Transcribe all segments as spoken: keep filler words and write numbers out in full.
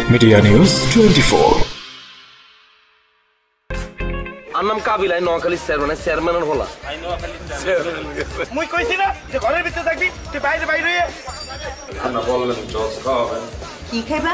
Media news twenty four. আর নাম Kabila, Noakhali chairman, চেয়ারম্যানের হলা। মুই কইছি না যে ঘরের ভিতরে থাকবি, তুই বাইরে বাইরে আনা বললেন জজ খাবেন। কি খাইবা?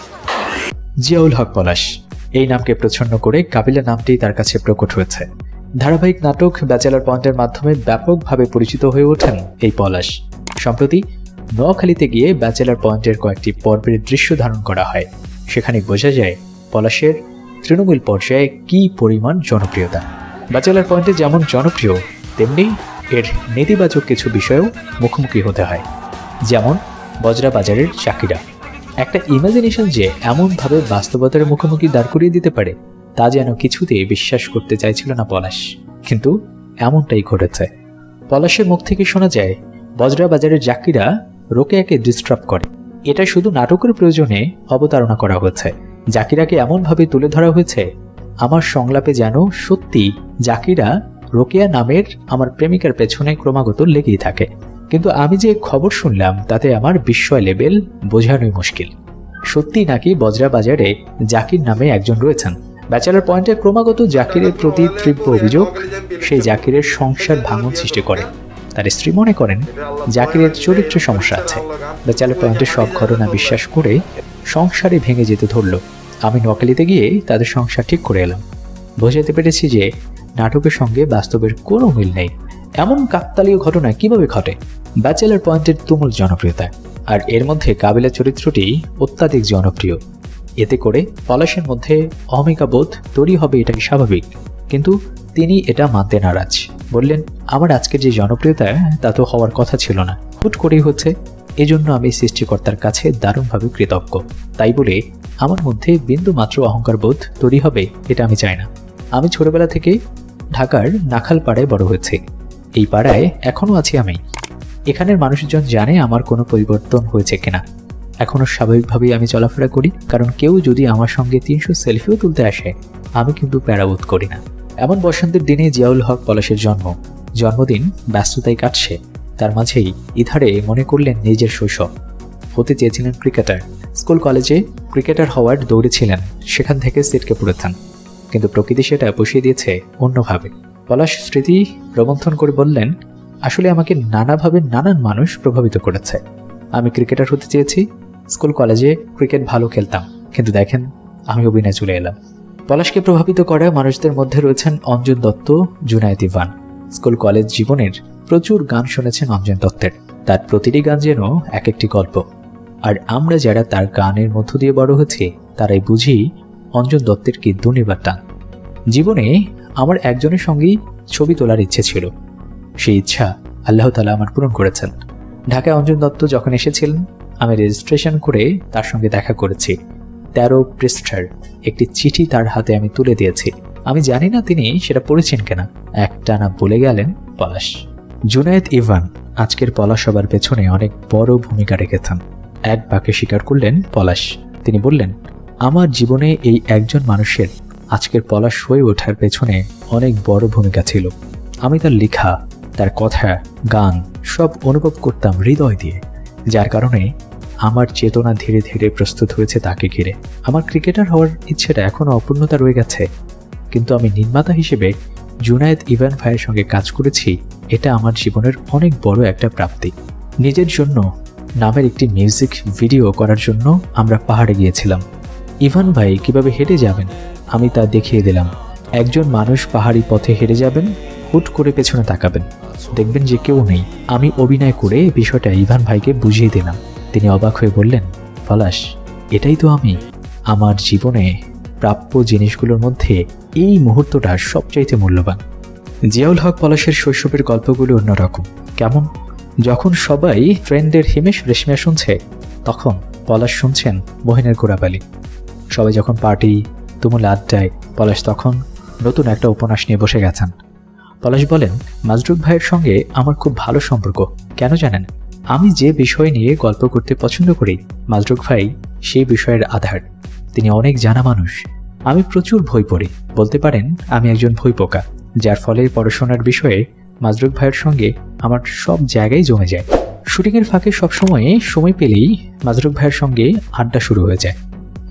জিয়াউল হক পলাশ এই নামকে প্রচ্ছন্ন করে কাবিলা নামটি তার কাছে প্রকট হয়েছে। ধারাবাহিক নাটক ব্যাচেলার পয়েন্টের মাধ্যমে ব্যাপকভাবে পরিচিত হয়ে ওঠেন এই পলাশ। সম্প্রতি নোয়াখালীতে গিয়ে ব্যাচেলার পয়েন্টের কয়েকটি পর্বের দৃশ্য ধারণ করা হয়। সেখানে বোঝা যায় পলাশের তৃণমূল পর্যায়ে কি পরিমাণ জনপ্রিয়তা। ব্যাচেলার পয়েন্টে যেমন জনপ্রিয়, তেমনি এর নেতিবাচক কিছু বিষয়েও মুখোমুখি হতে হয়। যেমন বজরা বাজারের চাকরিরা। একটা ইমাজিনেশন যে এমনভাবে বাস্তবতার মুখোমুখি দাঁড় করিয়ে দিতে পারে তা যেন কিছুতেই বিশ্বাস করতে চাইছিল না পলাশ, কিন্তু এমনটাই ঘটেছে। পলাশের মুখ থেকে শোনা যায় বজরা বাজারের জাকিরা রোকেয়াকে ডিস্টার্ব করে। এটা শুধু নাটকের প্রয়োজনে অবতারণা করা হয়েছে। জাকিরাকে এমনভাবে তুলে ধরা হয়েছে আমার সংলাপে যেন সত্যি জাকিরা রোকেয়া নামের আমার প্রেমিকার পেছনে ক্রমাগত লেগেই থাকে। কিন্তু আমি যে খবর শুনলাম তাতে আমার বিস্ময় লেভেল বোঝানোই মুশকিল। সত্যি নাকি বজরা বাজারে জাকির নামে একজন রয়েছেন। ব্যাচেলার পয়েন্টে ক্রমাগত জাকিরের প্রতি তীব্র অভিযোগ সেই জাকিরের সংসার ভাঙন সৃষ্টি করে। তার স্ত্রী মনে করেন জাকিরের চরিত্রে সমস্যা আছে। ব্যাচেলার পয়েন্টের সব ঘটনা বিশ্বাস করে সংসারে ভেঙে যেতে ধরল। আমি নোয়াখালীতে গিয়ে তাদের সংসার ঠিক করে এলাম। বোঝাতে পেরেছি যে নাটকের সঙ্গে বাস্তবের কোনো মিল নেই। এমন কাকতালীয় ঘটনা কিভাবে ঘটে? ব্যাচেলার পয়েন্টের তুমুল জনপ্রিয়তা, আর এর মধ্যে কাবিলা চরিত্রটি অত্যাধিক জনপ্রিয়। এতে করে পলাশের মধ্যে অহমিকাবোধ তৈরি হবে, এটাই স্বাভাবিক। কিন্তু তিনি এটা মানতে নারাজ। বললেন, আমার আজকের যে জনপ্রিয়তা তা তো হওয়ার কথা ছিল না, হুট করেই হচ্ছে। এজন্য আমি সৃষ্টিকর্তার কাছে দারুণভাবে কৃতজ্ঞ। তাই বলে আমার মধ্যে বিন্দু মাত্র অহংকার বোধ তৈরি হবে এটা আমি চাই না। আমি ছোটবেলা থেকে ঢাকার নাখাল পাড়ায় বড় হয়েছি। এই পাড়ায় এখনও আছি আমি। এখানের মানুষজন জানে আমার কোনো পরিবর্তন হয়েছে কিনা। এখনও স্বাভাবিকভাবেই আমি চলাফেরা করি, কারণ কেউ যদি আমার সঙ্গে তিনশো সেলফিও তুলতে আসে আমি কিন্তু প্যারাবোধ করি না। এমন বসন্তের দিনে জিয়াউল হক পলাশের জন্ম। জন্মদিন ব্যস্ততায় কাটছে, তার মাঝেই ইধারে মনে করলেন নিজের শৈশব। হতে চেয়েছিলেন ক্রিকেটার। স্কুল কলেজে ক্রিকেটার হওয়ার দৌড়ে ছিলেন, সেখান থেকে সিটকে পড়েছেন। কিন্তু প্রকৃতি সেটা বসিয়ে দিয়েছে অন্যভাবে। পলাশ স্মৃতি রোমন্থন করে বললেন, আসলে আমাকে নানাভাবে নানান মানুষ প্রভাবিত করেছে। আমি ক্রিকেটার হতে চেয়েছি, স্কুল কলেজে ক্রিকেট ভালো খেলতাম, কিন্তু দেখেন আমি অভিনয় চলে এলাম। পলাশকে প্রভাবিত করা মানুষদের মধ্যে রয়েছেন অঞ্জন দত্ত, জুনায়েদ ইভান। স্কুল কলেজ জীবনের প্রচুর গান শুনেছেন অঞ্জন দত্তের। তার প্রতিটি গান যেন এক একটি গল্প। আর আমরা যারা তার গানের মধ্য দিয়ে বড় হয়েছি তারাই বুঝি অঞ্জন দত্তের কি দুর্নিবার টান। জীবনে আমার একজনের সঙ্গেই ছবি তোলার ইচ্ছে ছিল। সেই ইচ্ছা আল্লাহ তাআলা আমার পূরণ করেছেন। ঢাকায় অঞ্জন দত্ত যখন এসেছিলেন আমি রেজিস্ট্রেশন করে তার সঙ্গে দেখা করেছি। তেরো পৃষ্ঠার একটি চিঠি তার হাতে আমি তুলে দিয়েছি। আমি জানি না তিনি সেটা পড়েছেন কিনা। একটানা বলে গেলেন পলাশ। জুনায়েদ ইভান আজকের পলাশ হবার পেছনে অনেক বড় ভূমিকা রেখেছেন। এক বাক্যে স্বীকার করলেন পলাশ। তিনি বললেন, আমার জীবনে এই একজন মানুষের আজকের পলাশ হয়ে ওঠার পেছনে অনেক বড় ভূমিকা ছিল। আমি তার লেখা, তার কথা, গান সব অনুভব করতাম হৃদয় দিয়ে, যার কারণে আমার চেতনা ধীরে ধীরে প্রস্তুত হয়েছে তাকে ঘিরে। আমার ক্রিকেটার হওয়ার ইচ্ছেটা এখনও অপূর্ণতা রয়ে গেছে, কিন্তু আমি নির্মাতা হিসেবে জুনায়েদ ইভান ভাইয়ের সঙ্গে কাজ করেছি, এটা আমার জীবনের অনেক বড় একটা প্রাপ্তি। নিজের জন্য নামের একটি মিউজিক ভিডিও করার জন্য আমরা পাহাড়ে গিয়েছিলাম। ইভান ভাই কিভাবে হেঁটে যাবেন আমি তা দেখিয়ে দিলাম। একজন মানুষ পাহাড়ি পথে হেঁটে যাবেন, হুট করে পেছনে তাকাবেন, দেখবেন যে কেউ নেই। আমি অভিনয় করে বিষয়টা ইভান ভাইকে বুঝিয়ে দিলাম। তিনি অবাক হয়ে বললেন, পলাশ, এটাই তো আমি। আমার জীবনে প্রাপ্য জিনিসগুলোর মধ্যে এই মুহূর্তটা সবচাইতে মূল্যবান। জিয়াউল হক পলাশের শৈশবের গল্পগুলো অন্যরকম। কেমন? যখন সবাই ট্রেন্ডের হিমেশ রেশমিয়া শুনছে তখন পলাশ শুনছেন মহিনের গোড়াবালি। সবাই যখন পার্টি তুমুল আড্ডায়, পলাশ তখন নতুন একটা উপন্যাস নিয়ে বসে গেছেন। পলাশ বলেন, মাজরুক ভাইয়ের সঙ্গে আমার খুব ভালো সম্পর্ক। কেন জানেন? আমি যে বিষয় নিয়ে গল্প করতে পছন্দ করি মাজরুক ভাই সেই বিষয়ের আধার। তিনি অনেক জানা মানুষ। আমি প্রচুর বই পড়ি, বলতে পারেন আমি একজন বই পোকা, যার ফলে পড়াশোনার বিষয়ে মাজরুক ভাইয়ের সঙ্গে আমার সব জায়গায় জমে যায়। শুটিংয়ের ফাঁকে সবসময় সময় পেলেই মাজরুক ভাইয়ের সঙ্গে আড্ডা শুরু হয়ে যায়।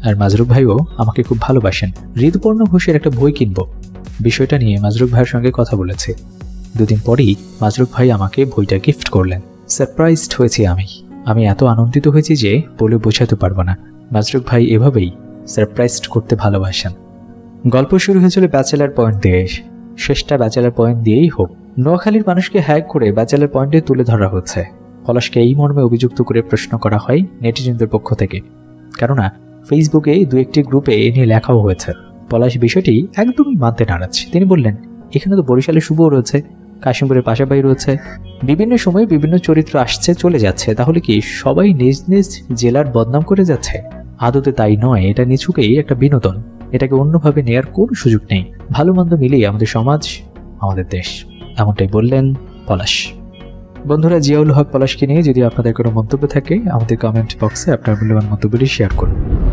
আর মাজরুক ভাইও আমাকে খুব ভালোবাসেন। ঋতুপর্ণ ঘোষের একটা বই কিনবো, বিষয়টা নিয়ে মাজরুক ভাইয়ের সঙ্গে কথা বলেছে। দুদিন পরেই মাজরুক ভাই আমাকে বইটা গিফট করলেন। সারপ্রাইজড হয়েছি আমি আমি এত আনন্দিত হয়েছি যে বলে বোঝাতে পারবো না। মাজরুক ভাই এভাবেই সারপ্রাইজড করতে ভালোবাসেন। গল্প শুরু হয়েছিল ব্যাচেলার পয়েন্ট দিয়ে, শেষটা ব্যাচেলার পয়েন্ট দিয়েই হোক। নোয়াখালীর মানুষকে হ্যাক করে ব্যাচেলার পয়েন্টে তুলে ধরা হচ্ছে। পলাশকে এই মর্মে অভিযুক্ত করে প্রশ্ন করা হয় নেটিজনদের পক্ষ থেকে, কেননা ফেসবুকে দু একটি গ্রুপে এ নিয়ে লেখাও হয়েছে। পলাশ বিষয়টি একদমই মানতে নারাজ। তিনি বললেন, এখানে তো বরিশালের শুভও রয়েছে, কাশিমপুরের পাশাপাশি রয়েছে, বিভিন্ন সময়ে বিভিন্ন চরিত্র আসছে চলে যাচ্ছে, তাহলে কি সবাই নিজ নিজ জেলার বদনাম করে যাচ্ছে? আদতে তাই নয়, এটা নিছুকেই একটা বিনোদন, এটাকে অন্যভাবে নেয়ার কোনো সুযোগ নেই। ভালো মন্দ মিলিয়ে আমাদের সমাজ, আমাদের দেশ, এমনটাই বললেন পলাশ। বন্ধুরা, জিয়াউল হক পলাশকে নিয়ে যদি আপনাদের কোনো মন্তব্য থাকে আমাদের কমেন্ট বক্সে আপনার মূল্যবান মন্তব্যটি শেয়ার করুন।